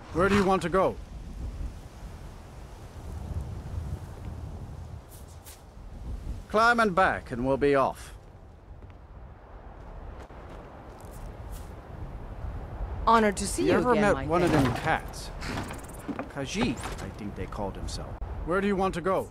Where do you want to go? Climb and back, and we'll be off. Honored to see you ever again, met my one of friend. them cats? Khajiit, I think they called himself. Where do you want to go?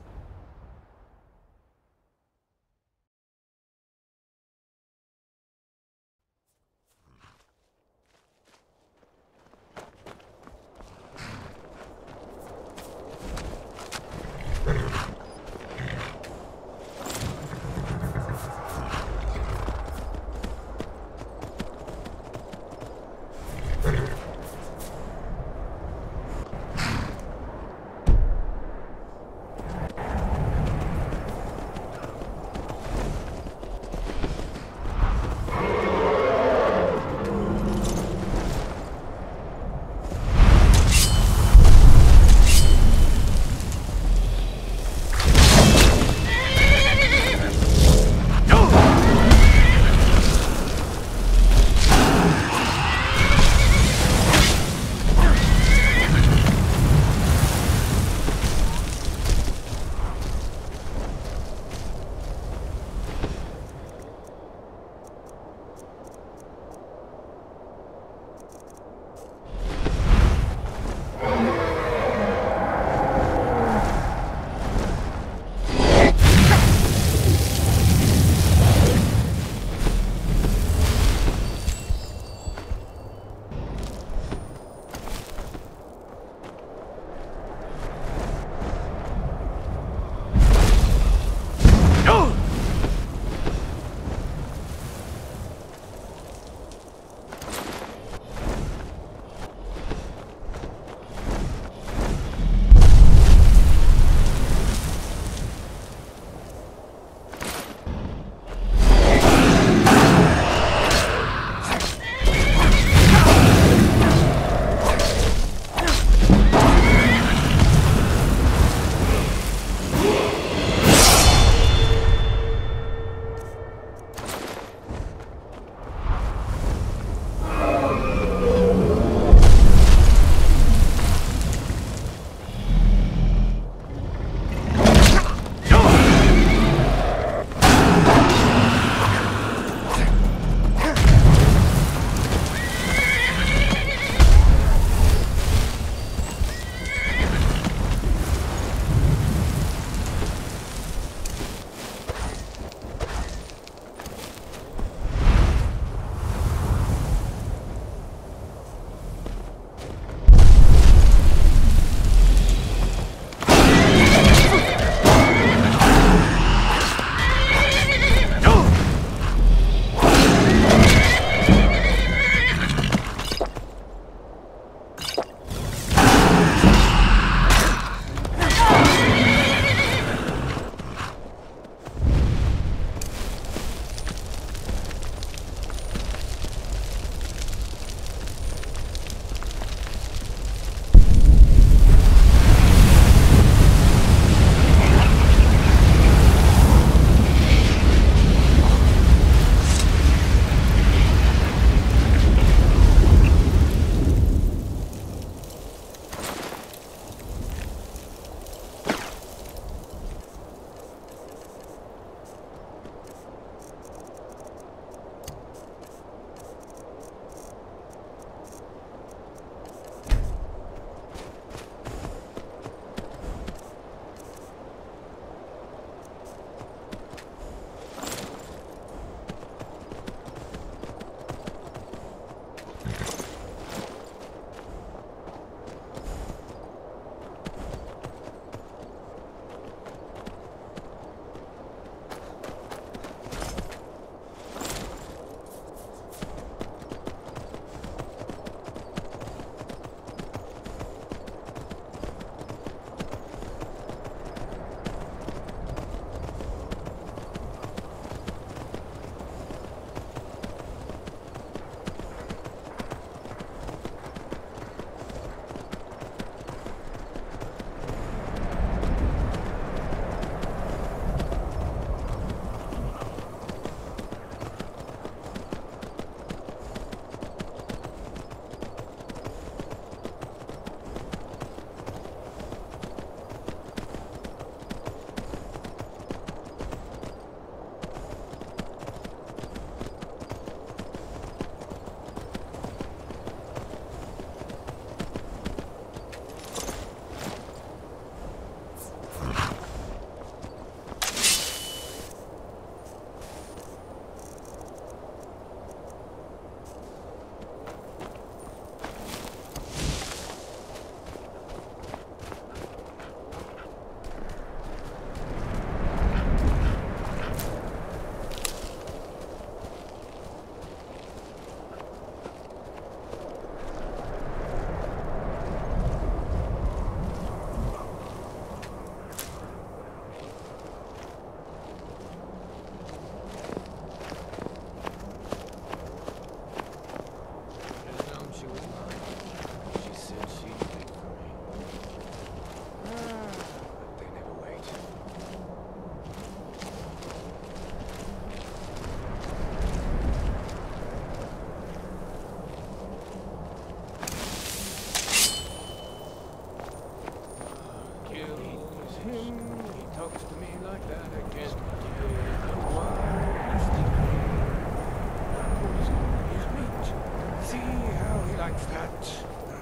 that.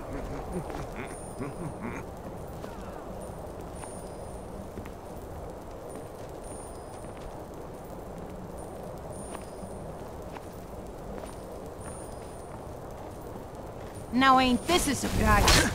Now ain't this a surprise?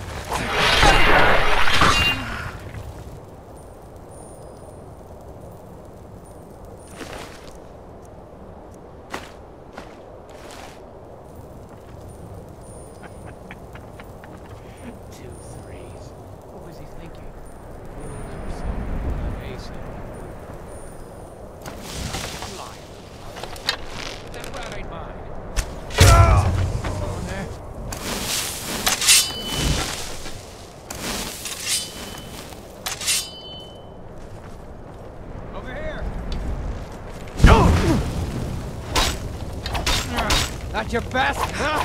Not your best?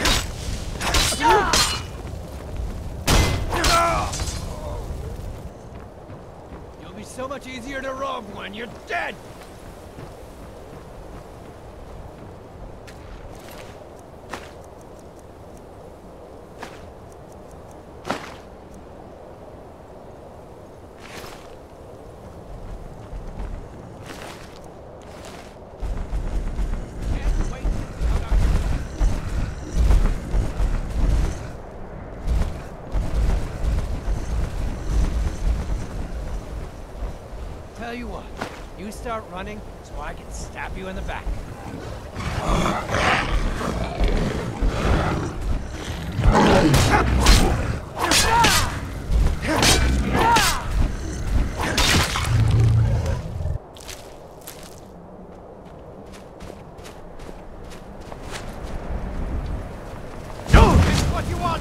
You'll be so much easier to rob when you're dead! Tell you what, you start running so I can stab you in the back. This is what you want!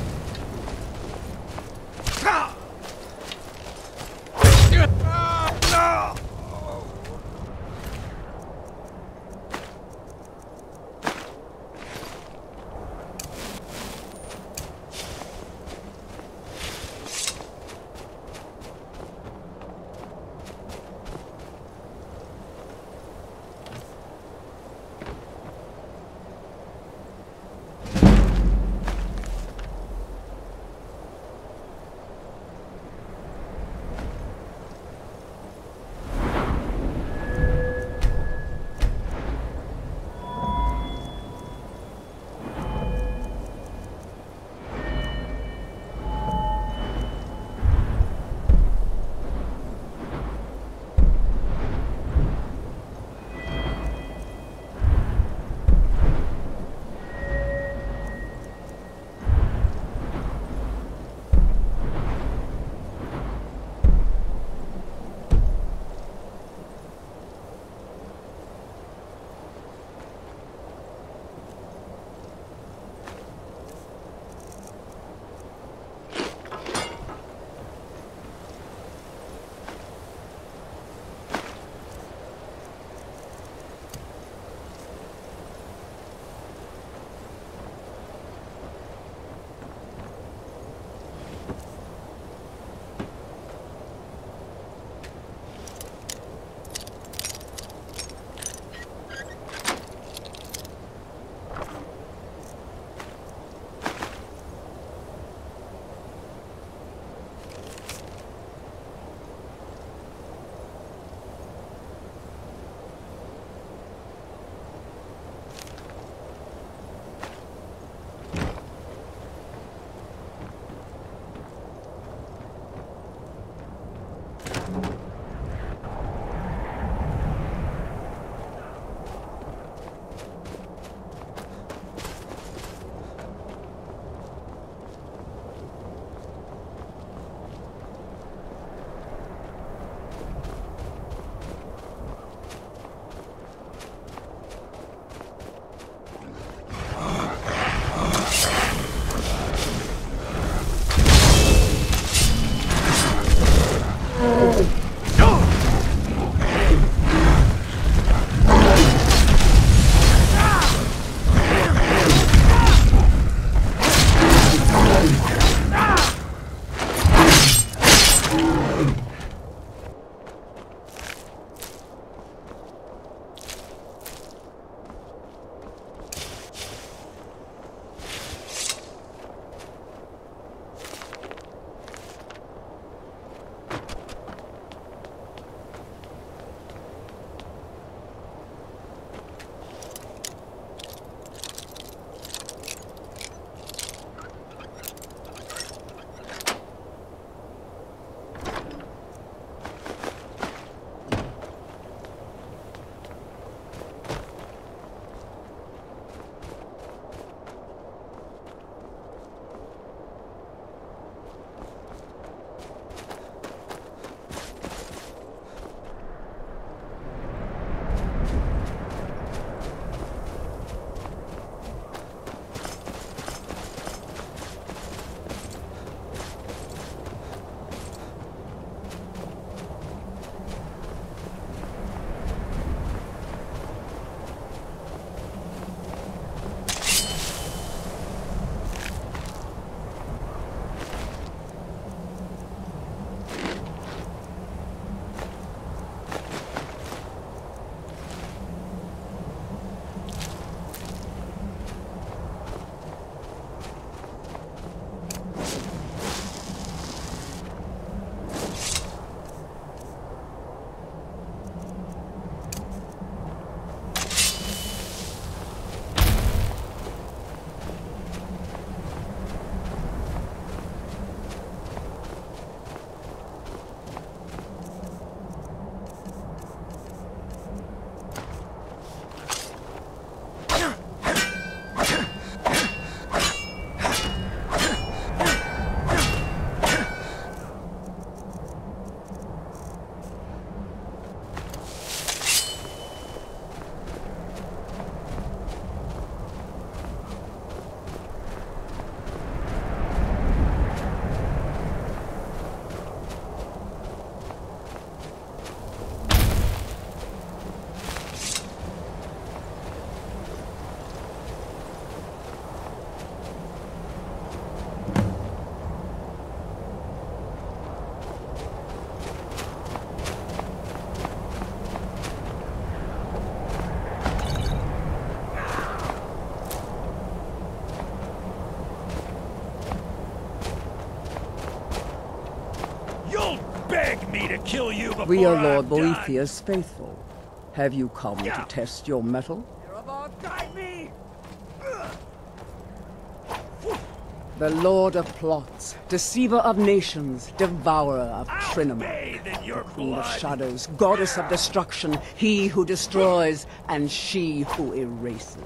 me to kill you before We are I'm Lord done. Boethiah's faithful. Have you come to test your mettle? You're about to die me! The Lord of Plots, Deceiver of Nations, Devourer of I'll Trinema, bathe in your Queen of blood. Shadows, Goddess of Destruction, he who destroys, and she who erases.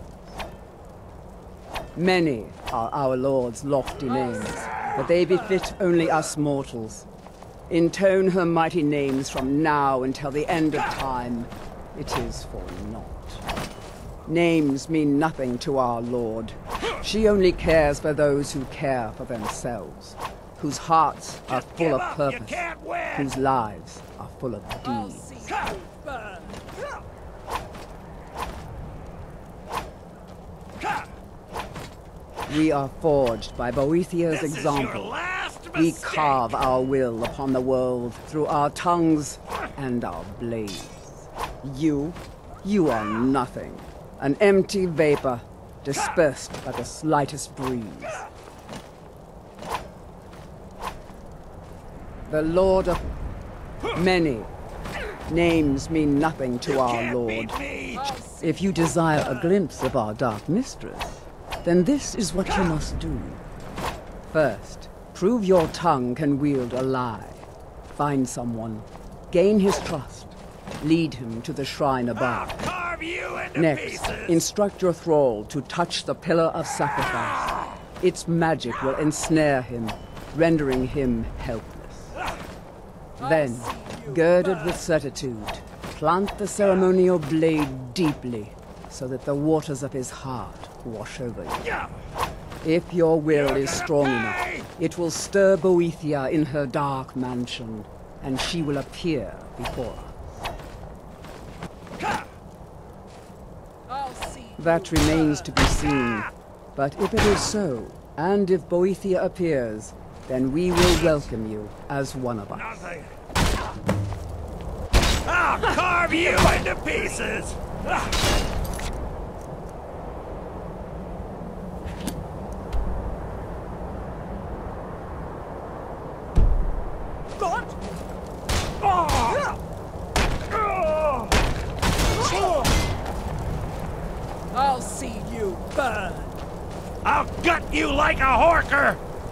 Many are our Lord's lofty names, but they befit only us mortals. Intone her mighty names from now until the end of time. It is for naught. Names mean nothing to our Lord. She only cares for those who care for themselves, whose hearts are Just full give of up, purpose, You can't win! whose lives are full of deeds. We are forged by Boethiah's This is your example. last We mistake. carve our will upon the world through our tongues and our blades. You are nothing. An empty vapor, dispersed by the slightest breeze. The Lord of many names mean nothing to our Can't Lord. beat me. If you desire a glimpse of our dark mistress, then this is what you must do. First, prove your tongue can wield a lie. Find someone, gain his trust, lead him to the shrine above. I'll carve you into Next, pieces. instruct your thrall to touch the pillar of sacrifice. Its magic will ensnare him, rendering him helpless. Then, girded with certitude, plant the ceremonial blade deeply, so that the waters of his heart wash over you. Yeah. If your will is gonna strong pay! enough, it will stir Boethia in her dark mansion, and she will appear before us. That remains to be seen. But if it is so, and if Boethia appears, then we will welcome you as one of us. Nothing. I'll carve you into pieces. I'll see you burn. I'll gut you like a horker.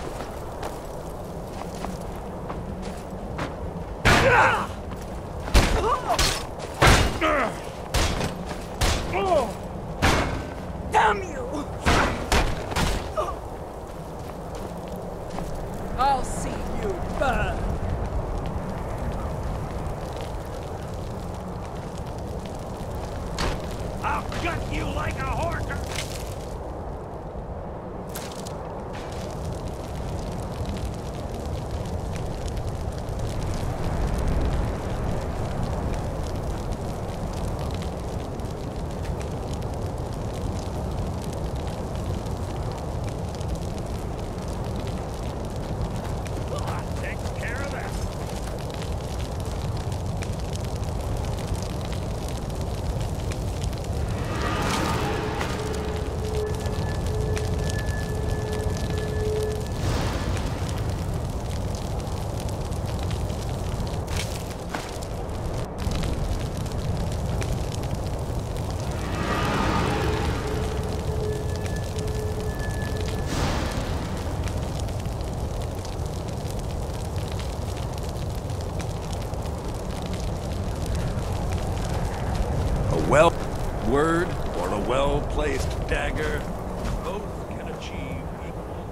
Damn you! I'll see you burn. I'll gut you like a horker. Take care of that. A well word or a well-placed dagger, both can achieve equal.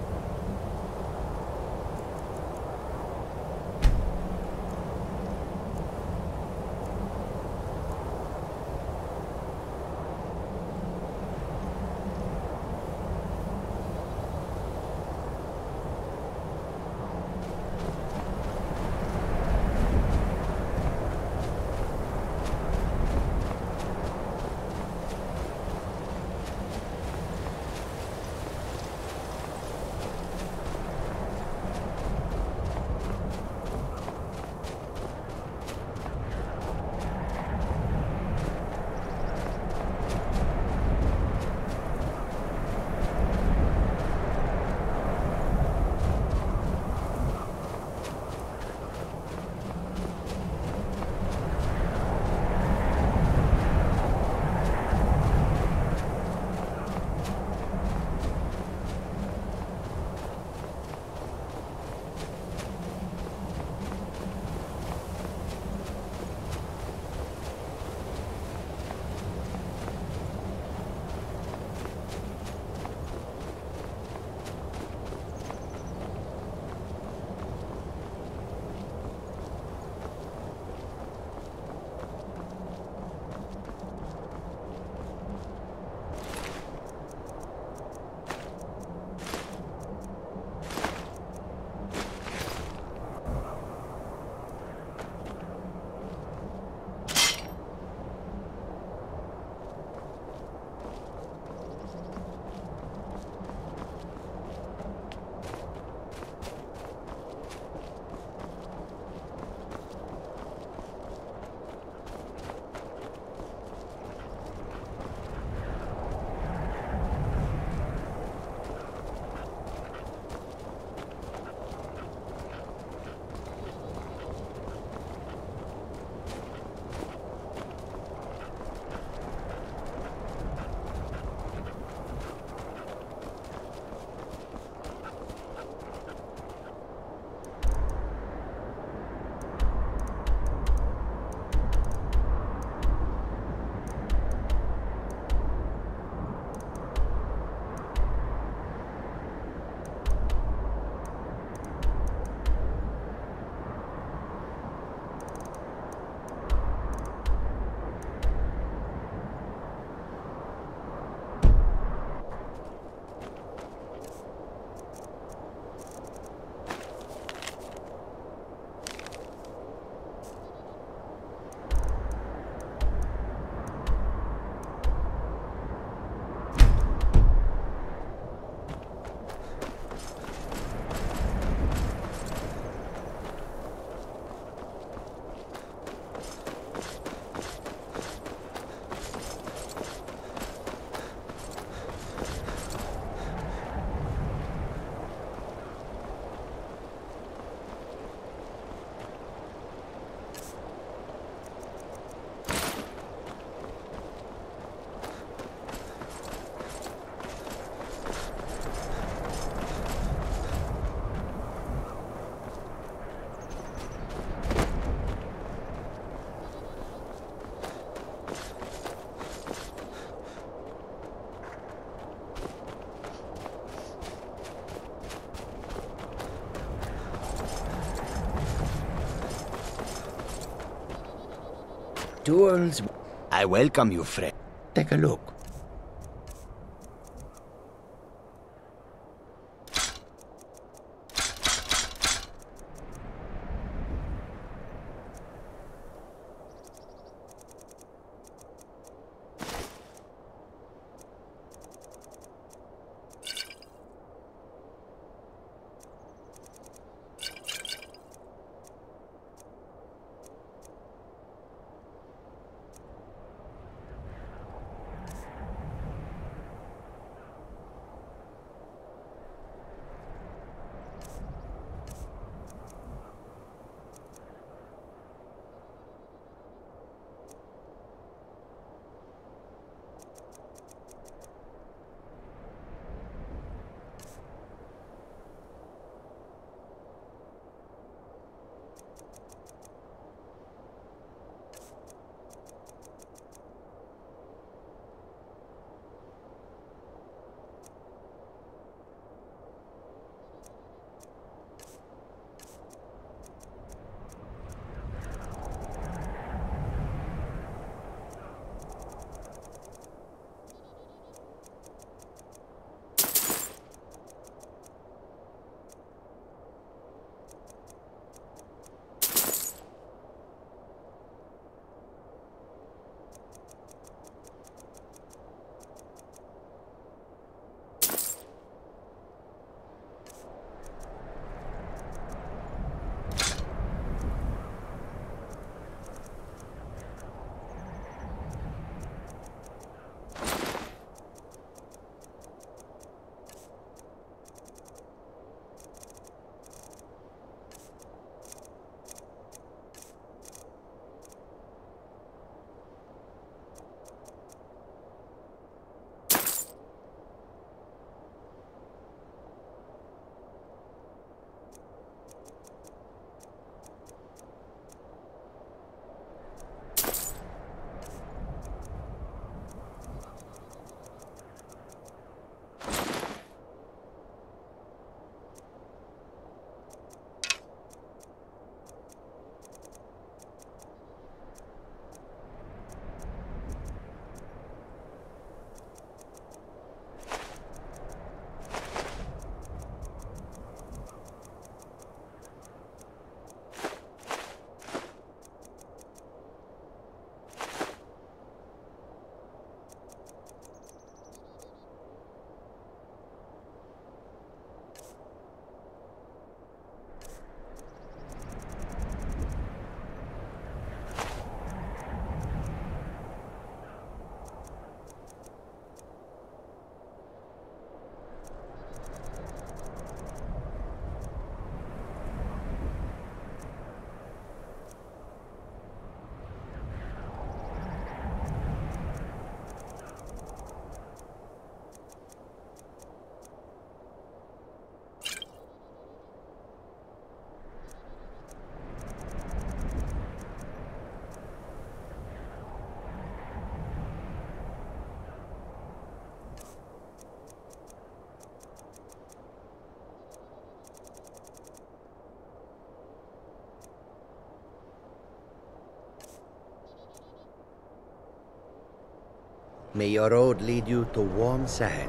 Tools. I welcome you, friend. Take a look. May your road lead you to warm sand.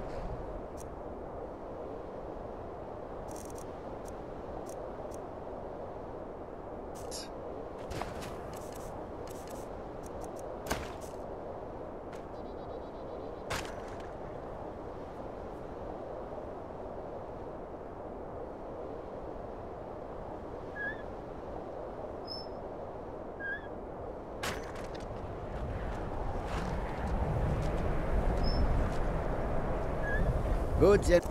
Goods and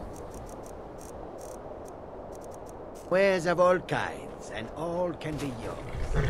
wares of all kinds, and all can be yours.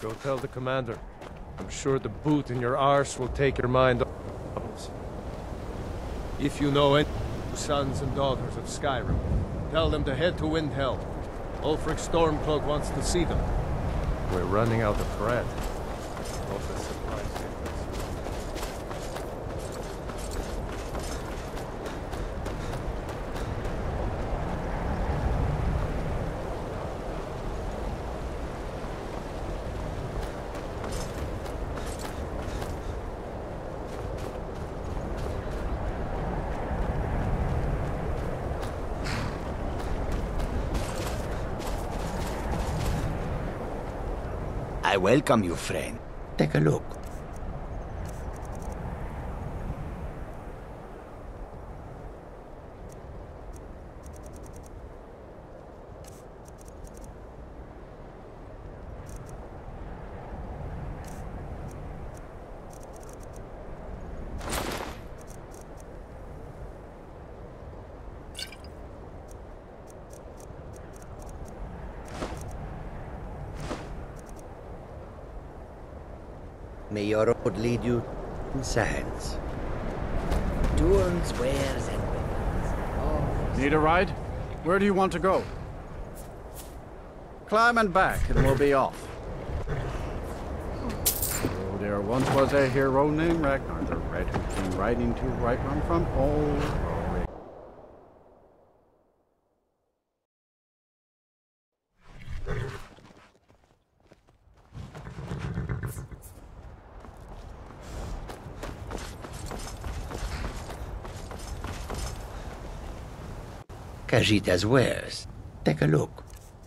Go tell the commander. I'm sure the boot in your arse will take your mind off. If you know any sons and daughters of Skyrim, tell them to head to Windhelm. Ulfric Stormcloak wants to see them. We're running out of bread. Hope the supply shipments. I welcome you, friend. Take a look. May your road lead you to sands. Dunes, wares, and weapons. Need a ride? Where do you want to go? Climb and back, and we'll be off. Oh, there once was a hero named Ragnar the Red who came riding to Whiterun from old Rory. Khajiit's wares. Take a look.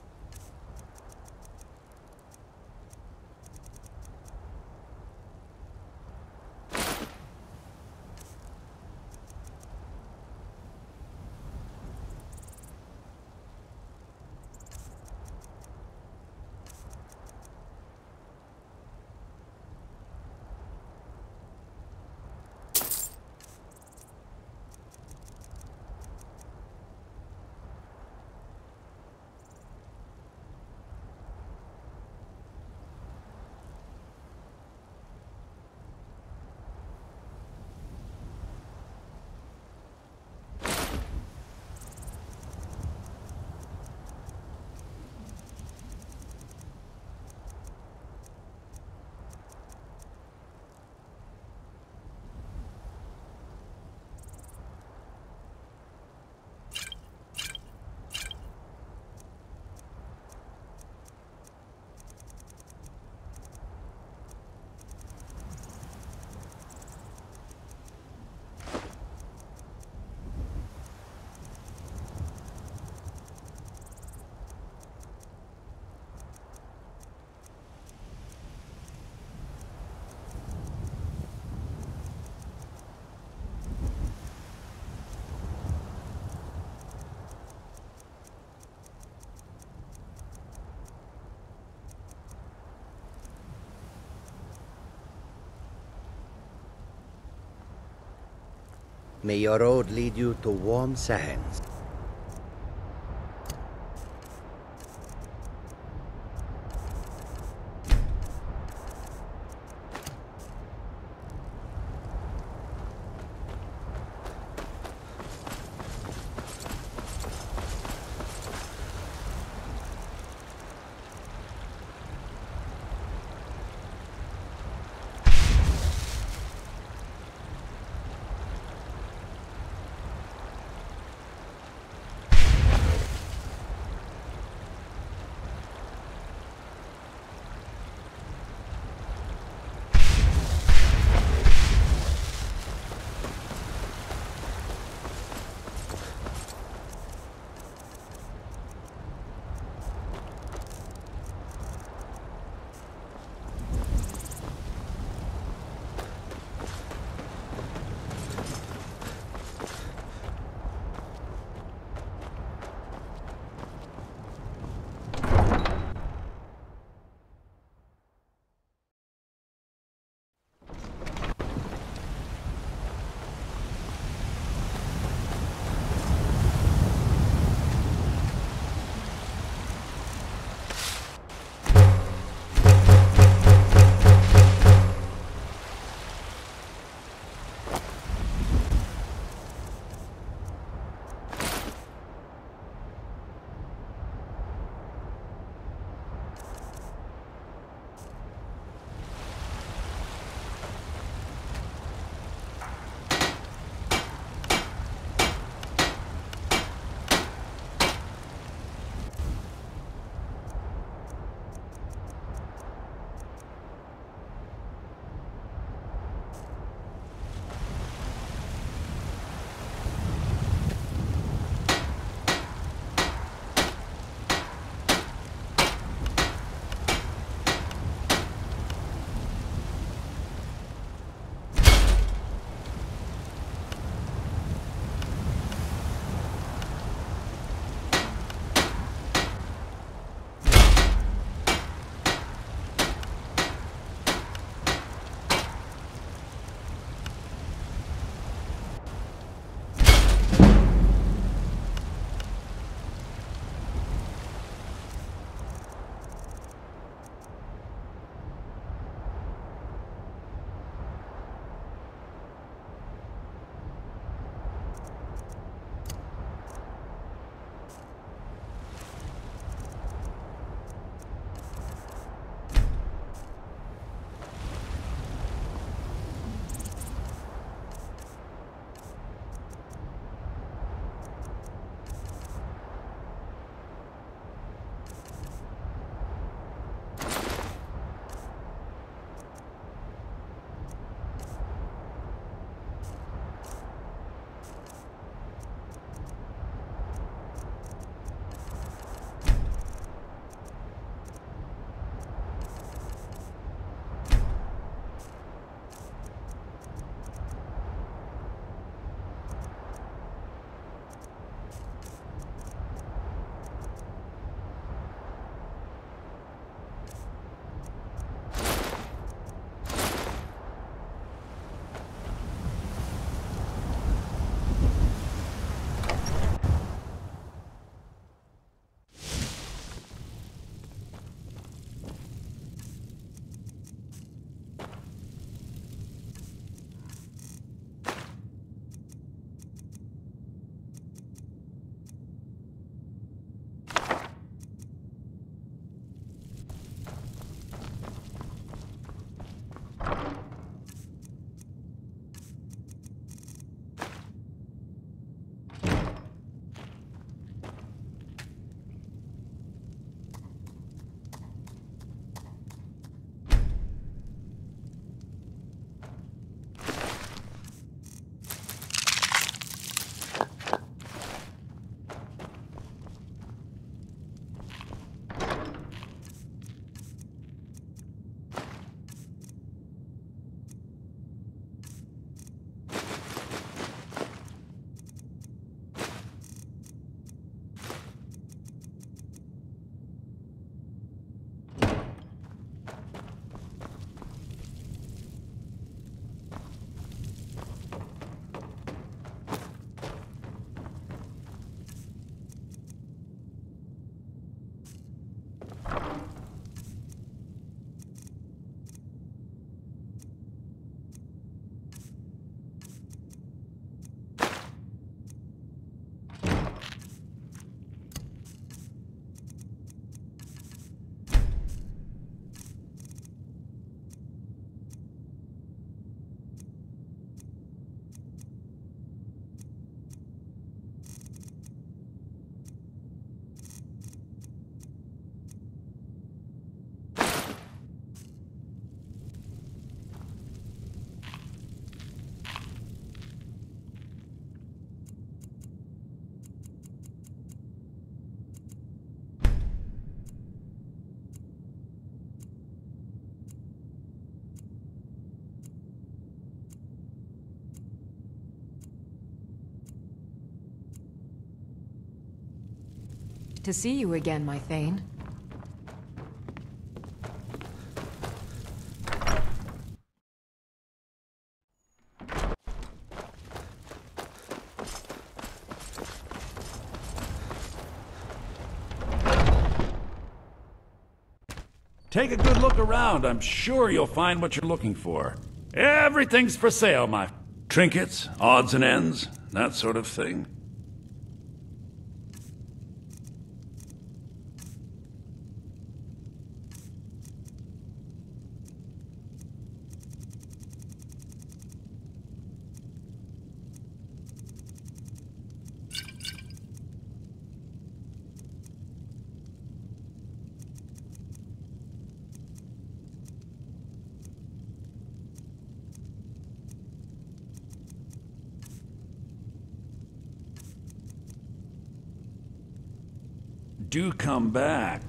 May your road lead you to warm sands. to see you again, my Thane. Take a good look around. I'm sure you'll find what you're looking for. Everything's for sale, my... Trinkets, odds and ends, that sort of thing. Do come back.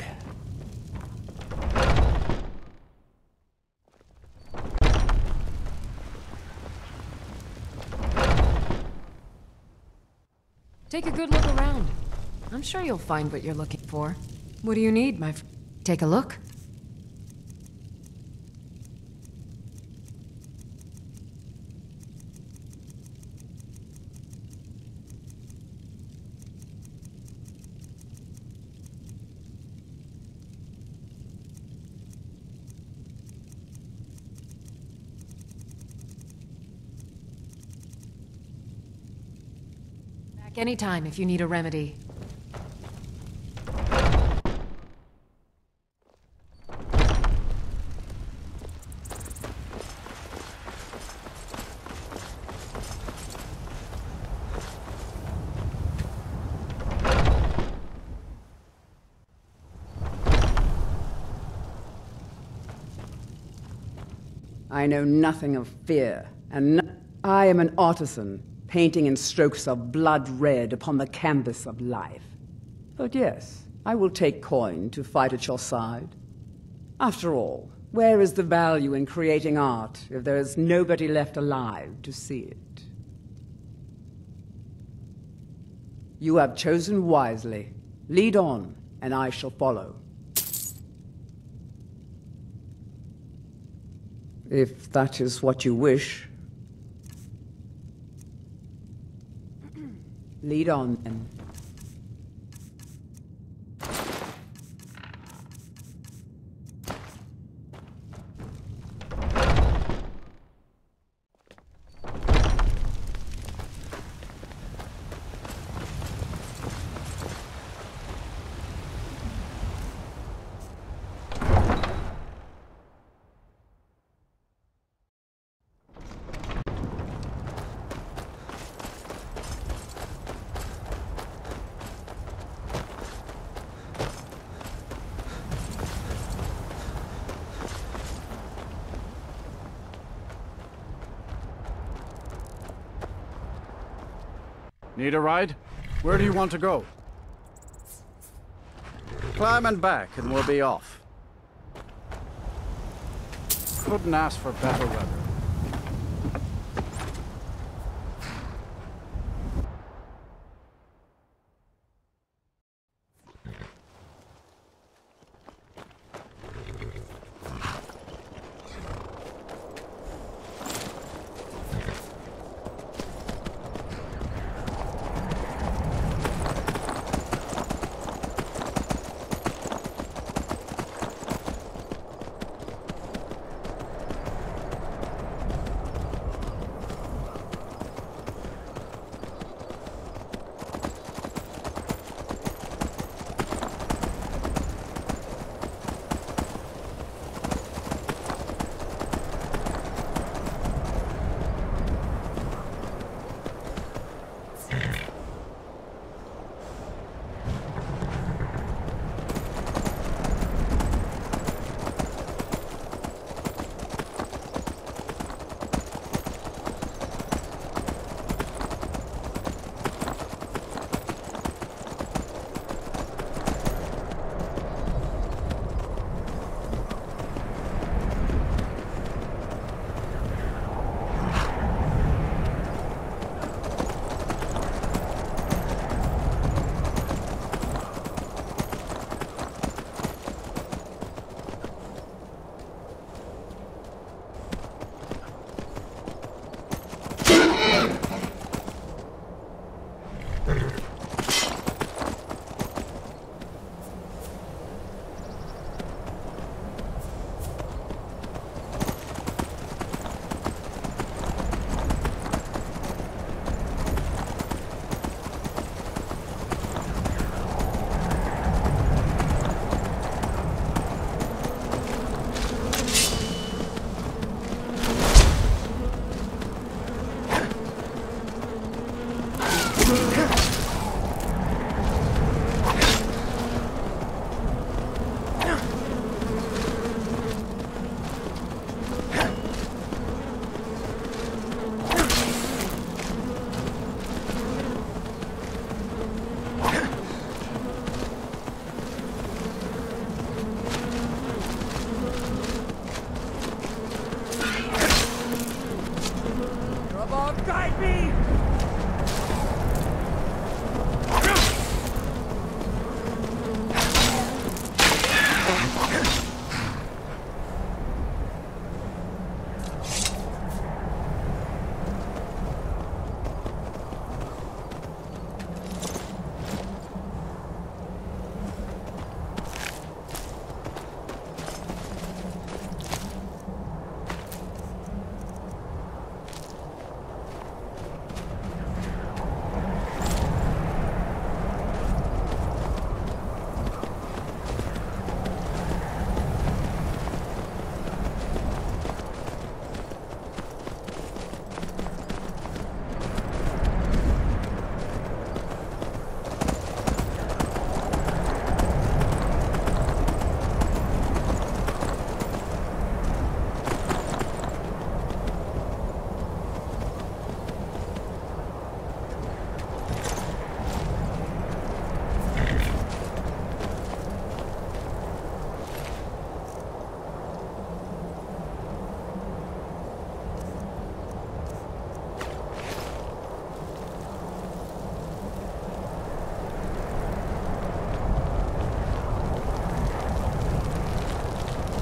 Take a good look around. I'm sure you'll find what you're looking for. What do you need, my friend? Take a look. Anytime if you need a remedy. I know nothing of fear, and I am an artisan, painting in strokes of blood red upon the canvas of life. But yes, I will take coin to fight at your side. After all, where is the value in creating art if there is nobody left alive to see it? You have chosen wisely. Lead on, and I shall follow. If that is what you wish. Lead on, then. Need a ride? Where do you want to go? Climb and back and we'll be off. Couldn't ask for better weather.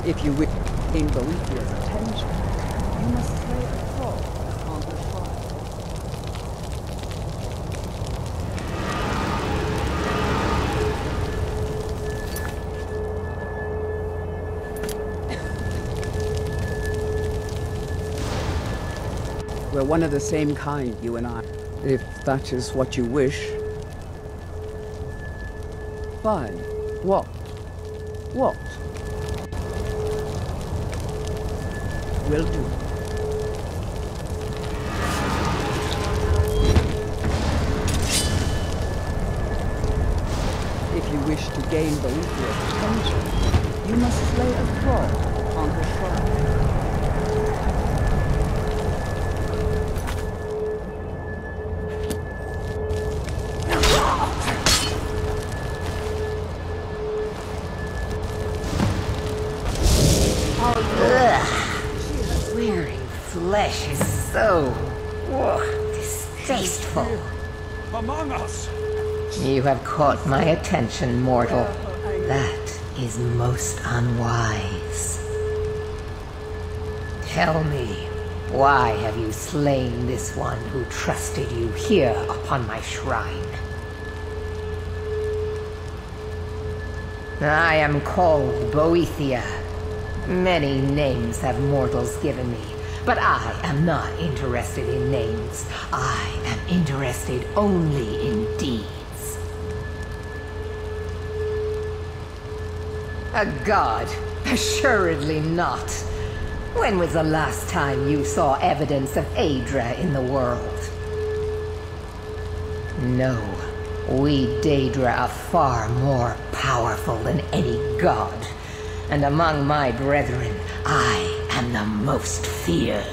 If you wish to gain Boethiah's attention, you must slay a frog on her shrine. We're one of the same kind, you and I. If that is what you wish. Fine. What? What? Will do. If you wish to gain Boethiah's attention, you must slay a frog on her shrine. Wearing flesh is so distasteful. Among us! You have caught my attention, mortal. That is most unwise. Tell me, why have you slain this one who trusted you here upon my shrine? I am called Boethiah. Many names have mortals given me, but I am not interested in names. I am interested only in deeds. A god? Assuredly not. When was the last time you saw evidence of Aedra in the world? No, we Daedra are far more powerful than any god. And among my brethren, I am the most feared.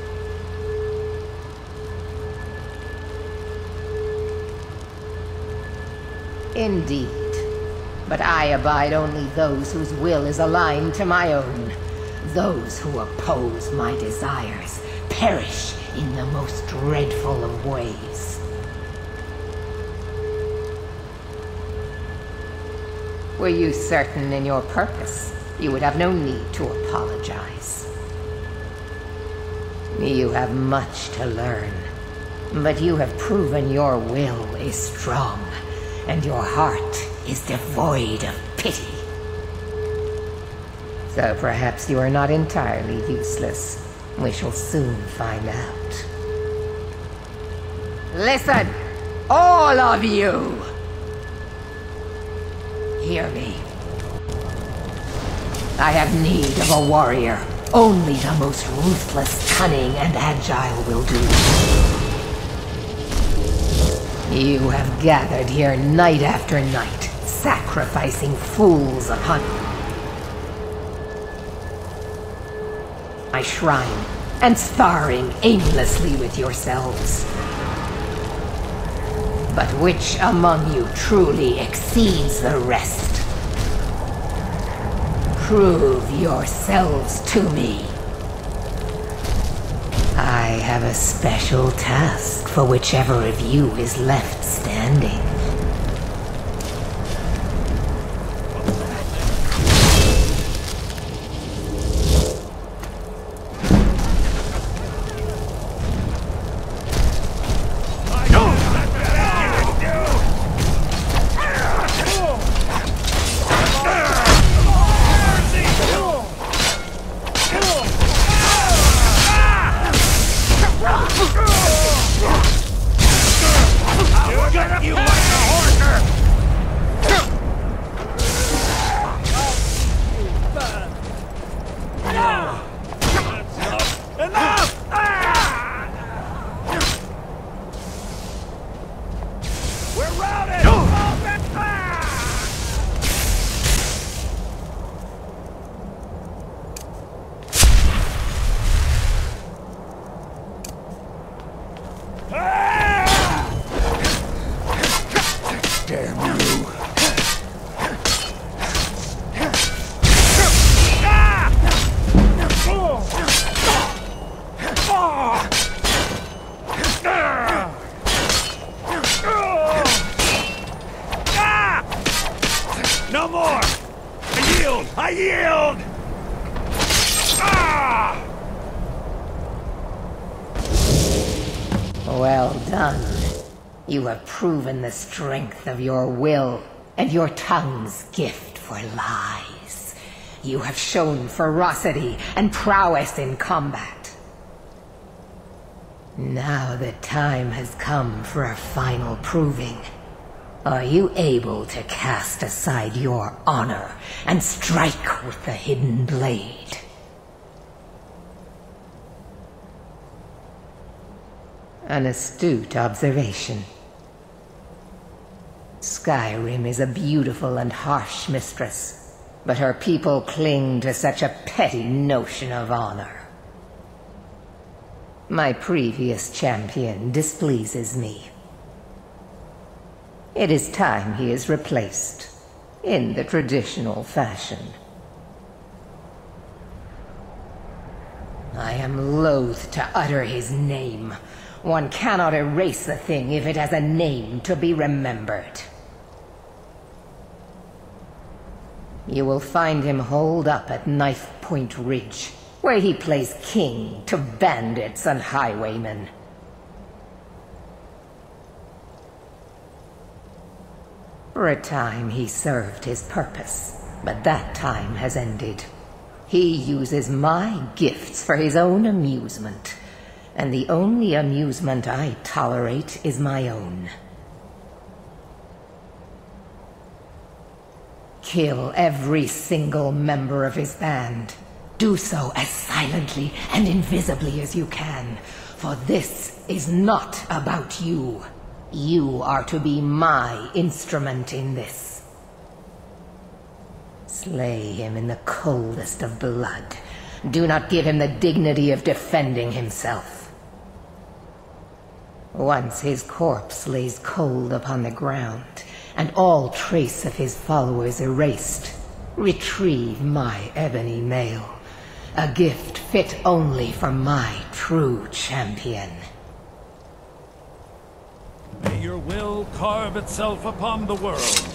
Indeed. But I abide only those whose will is aligned to my own. Those who oppose my desires perish in the most dreadful of ways. Were you certain in your purpose? You would have no need to apologize. You have much to learn, but you have proven your will is strong, and your heart is devoid of pity. So perhaps you are not entirely useless. We shall soon find out. Listen, all of you! Hear me. I have need of a warrior. Only the most ruthless, cunning, and agile will do. You have gathered here night after night, sacrificing fools upon my shrine, and sparring aimlessly with yourselves. But which among you truly exceeds the rest? Prove yourselves to me. I have a special task for whichever of you is left standing. No more! I yield! I yield! Well done. You have proven the strength of your will and your tongue's gift for lies. You have shown ferocity and prowess in combat. Now the time has come for a final proving. Are you able to cast aside your honor and strike with the hidden blade? An astute observation. Skyrim is a beautiful and harsh mistress, but her people cling to such a petty notion of honor. My previous champion displeases me. It is time he is replaced, in the traditional fashion. I am loath to utter his name. One cannot erase the thing if it has a name to be remembered. You will find him holed up at Knife Point Ridge, where he plays king to bandits and highwaymen. For a time he served his purpose, but that time has ended. He uses my gifts for his own amusement, and the only amusement I tolerate is my own. Kill every single member of his band. Do so as silently and invisibly as you can, for this is not about you. You are to be my instrument in this. Slay him in the coldest of blood. Do not give him the dignity of defending himself. Once his corpse lays cold upon the ground, and all trace of his followers erased, retrieve my ebony mail, a gift fit only for my true champion. May your will carve itself upon the world.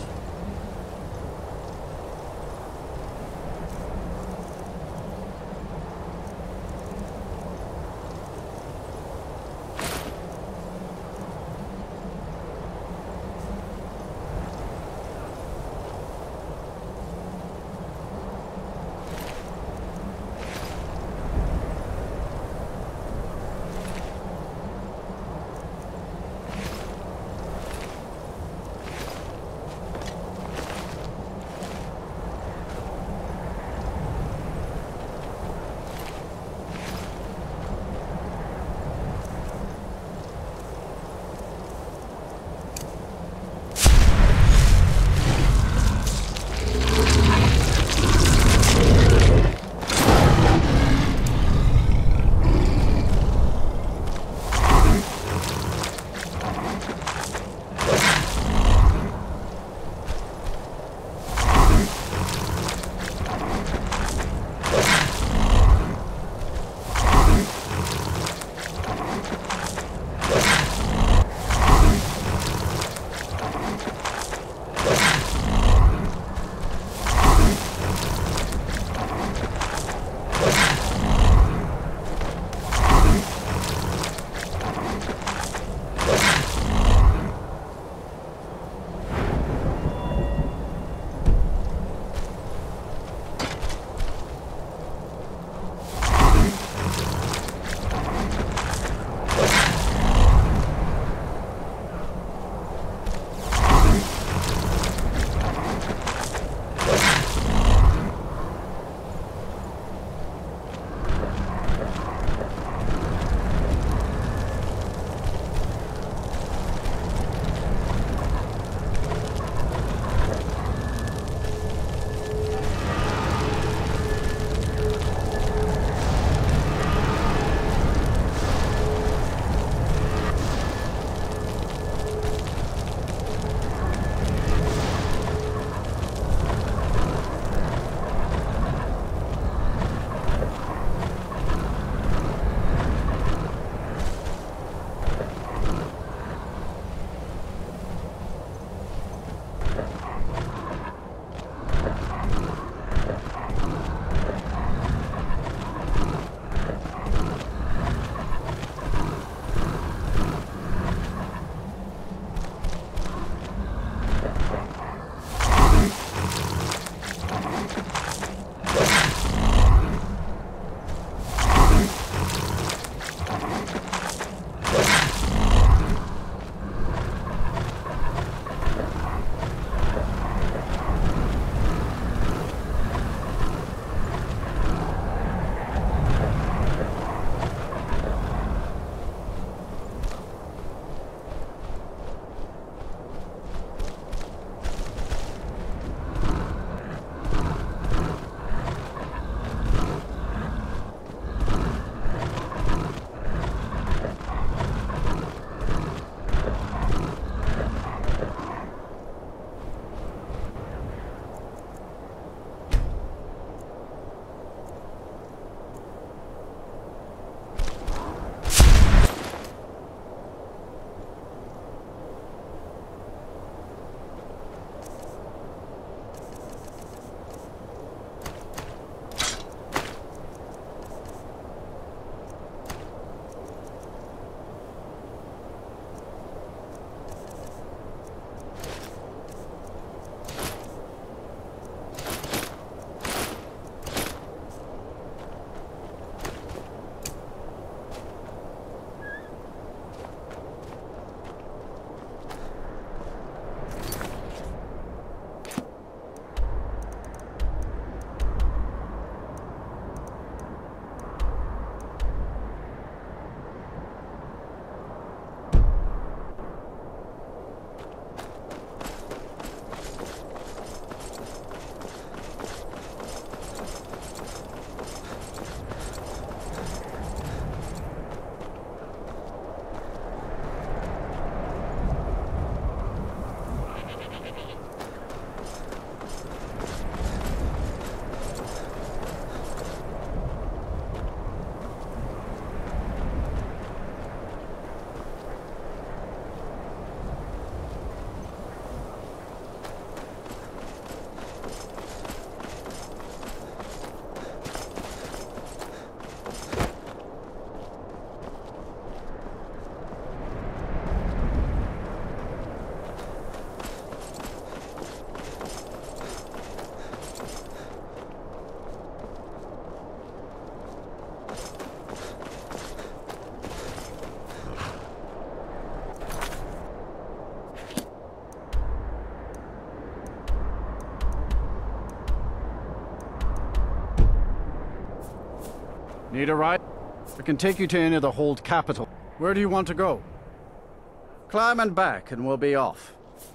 Need a ride? I can take you to any of the Hold capital. Where do you want to go? Climb and back and we'll be off.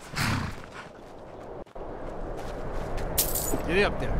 Get up there.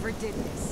Whoever did this.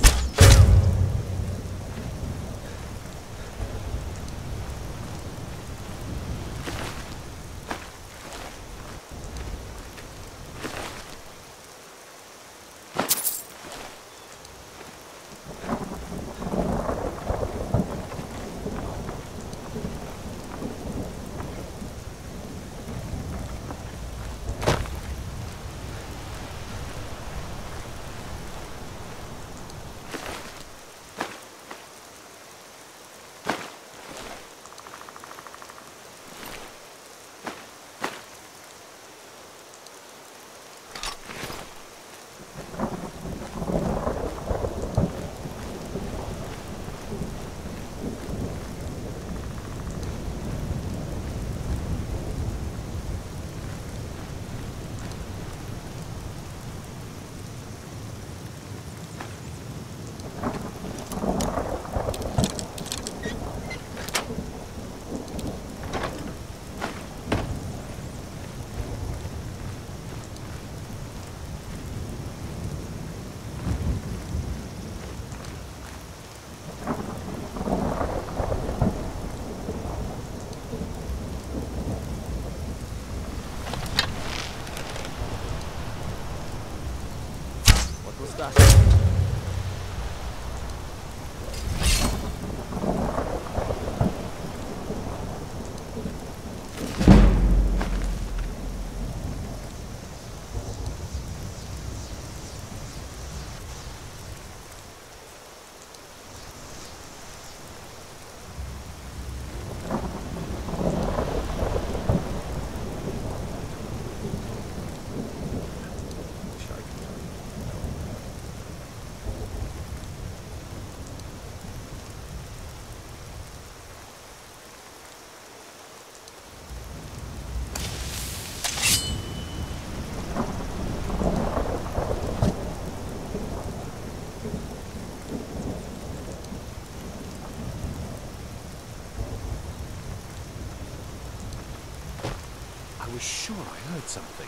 I was sure I heard something.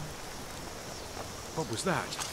What was that?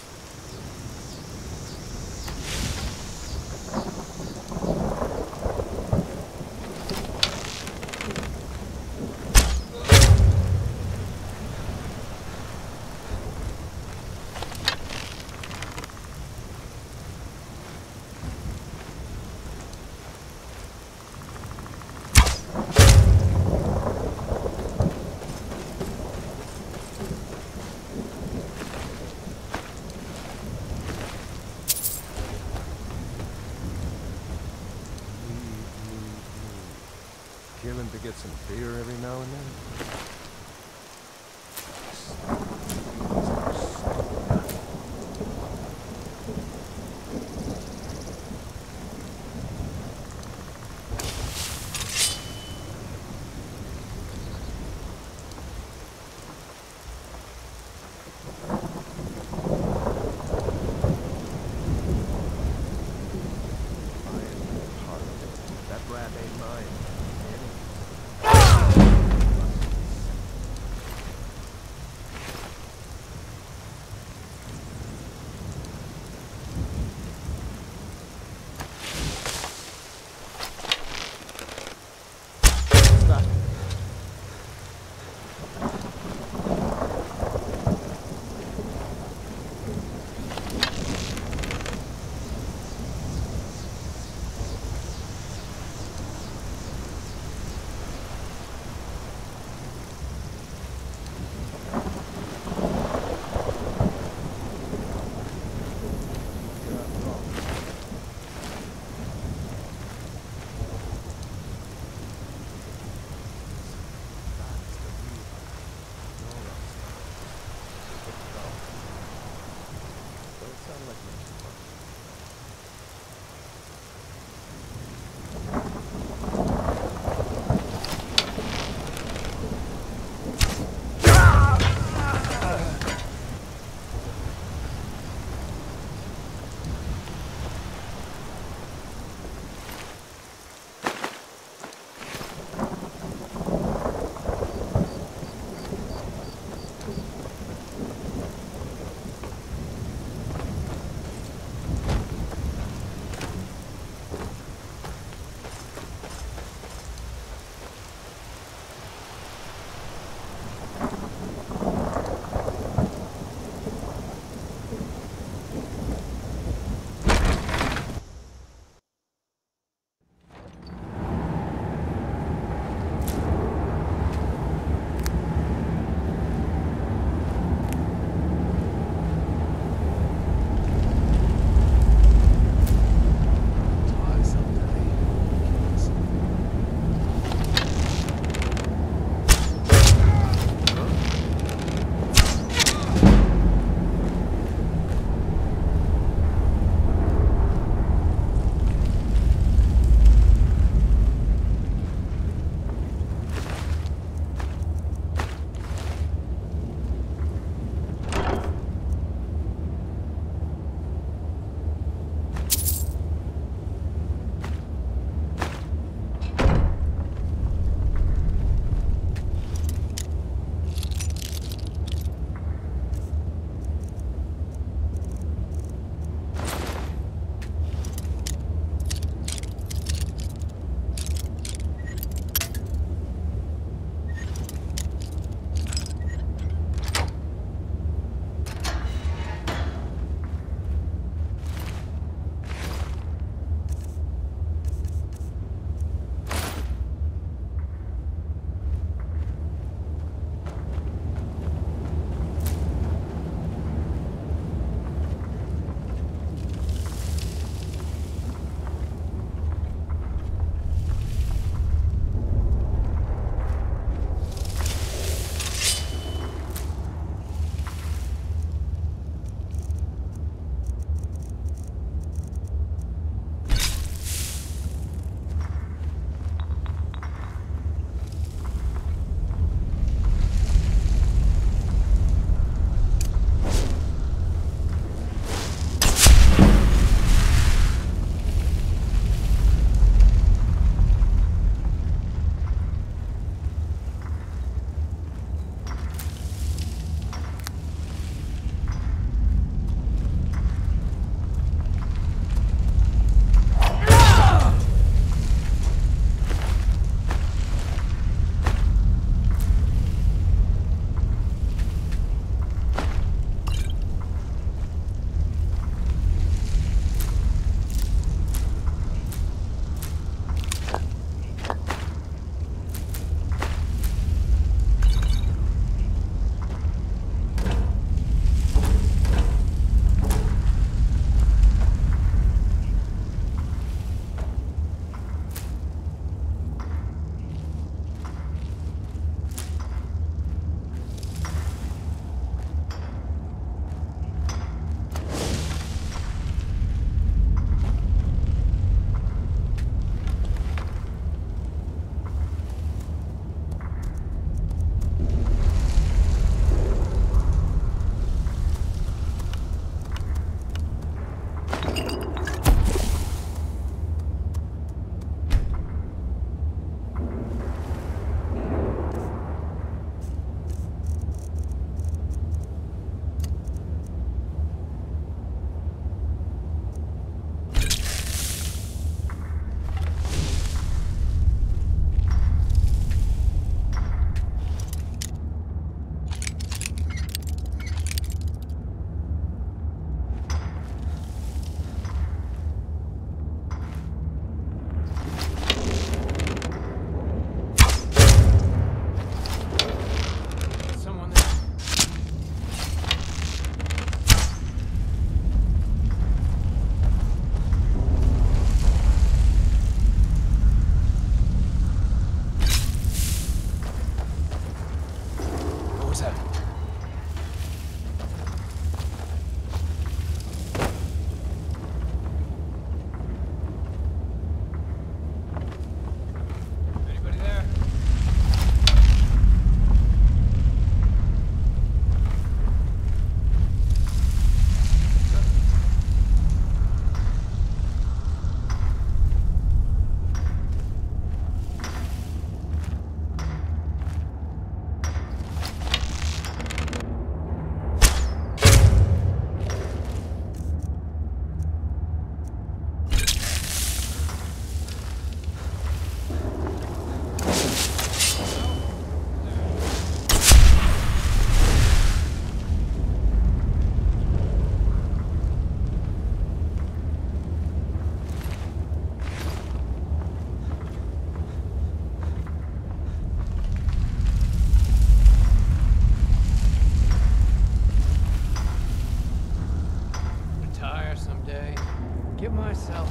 Killing to get some beer every now and then? That brat ain't mine. myself.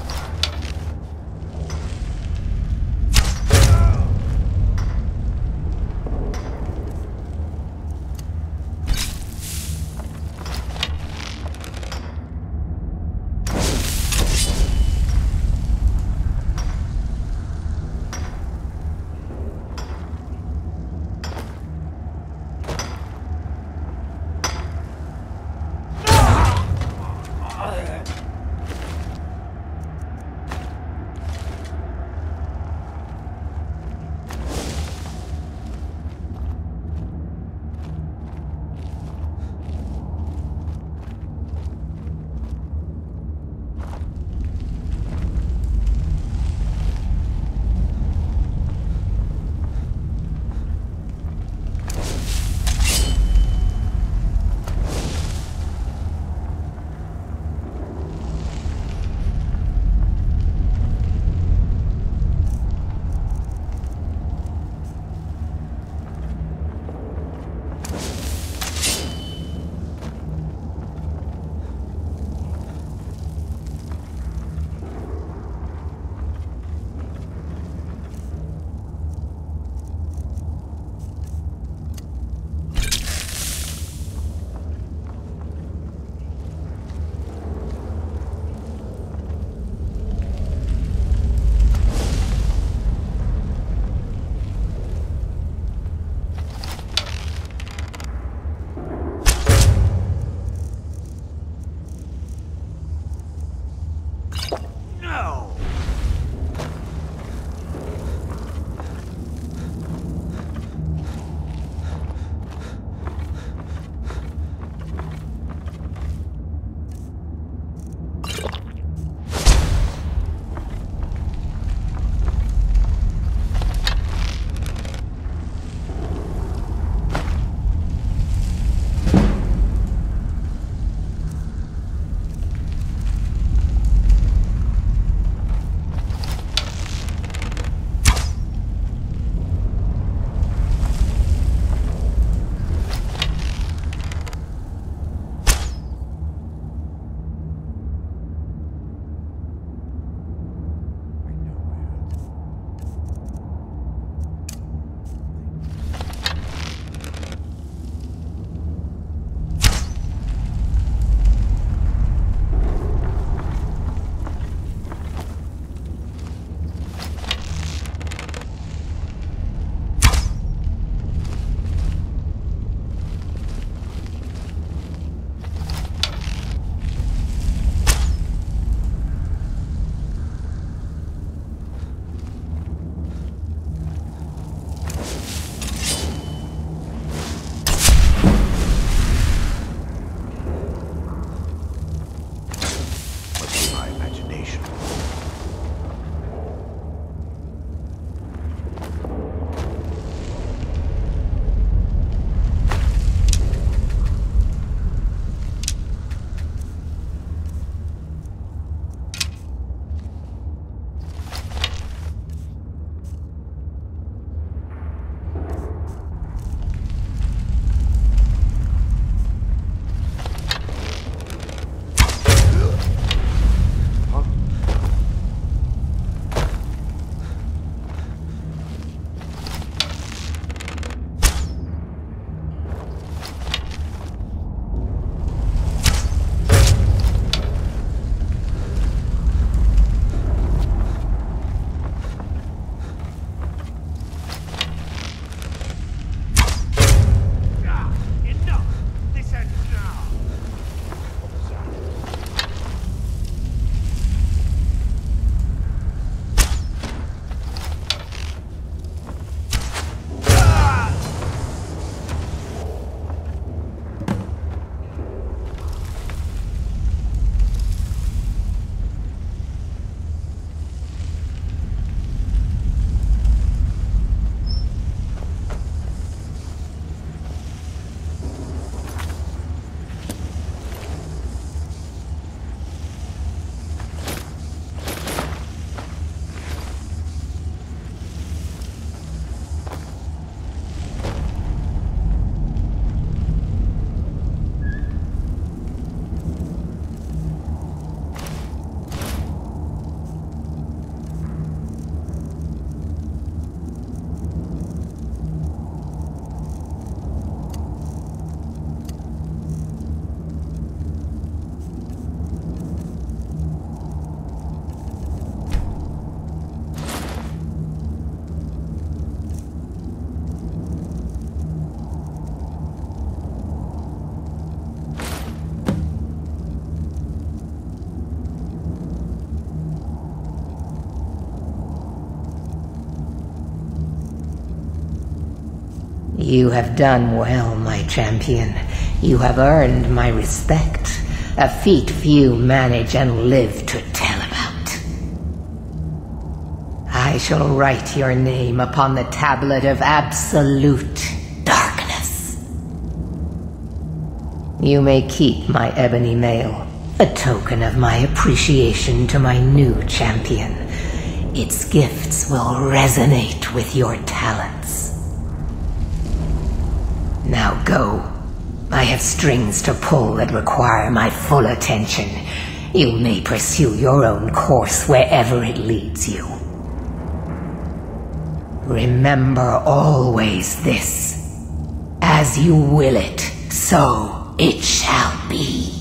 You have done well, my champion. You have earned my respect, a feat few manage and live to tell about. I shall write your name upon the tablet of absolute darkness. You may keep my ebony mail, a token of my appreciation to my new champion. Its gifts will resonate with your talents. Now go. I have strings to pull that require my full attention. You may pursue your own course wherever it leads you. Remember always this. As you will it, so it shall be.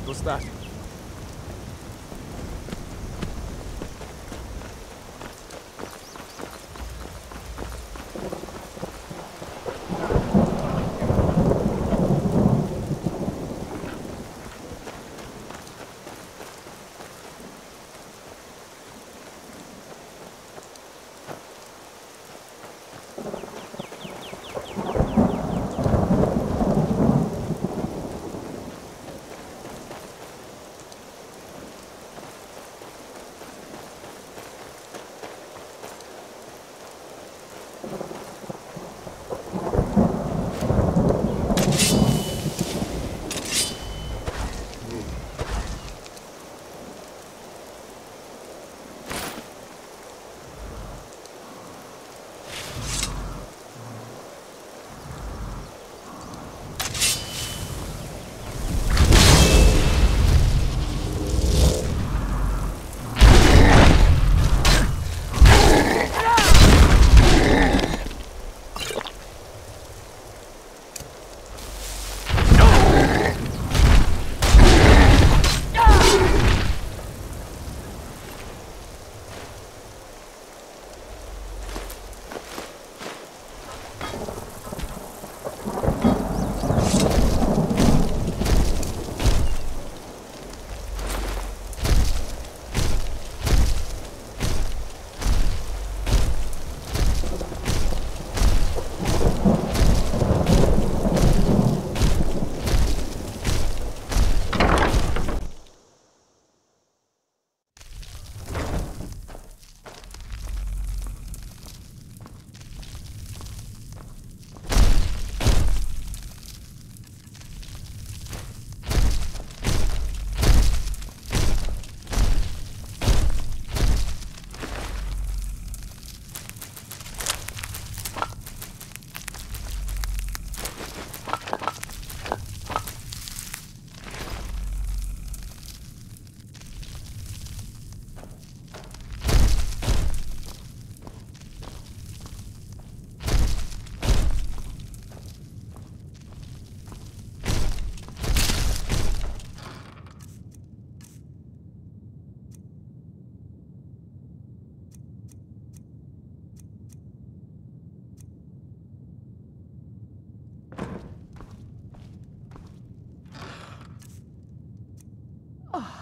What was that? Oh,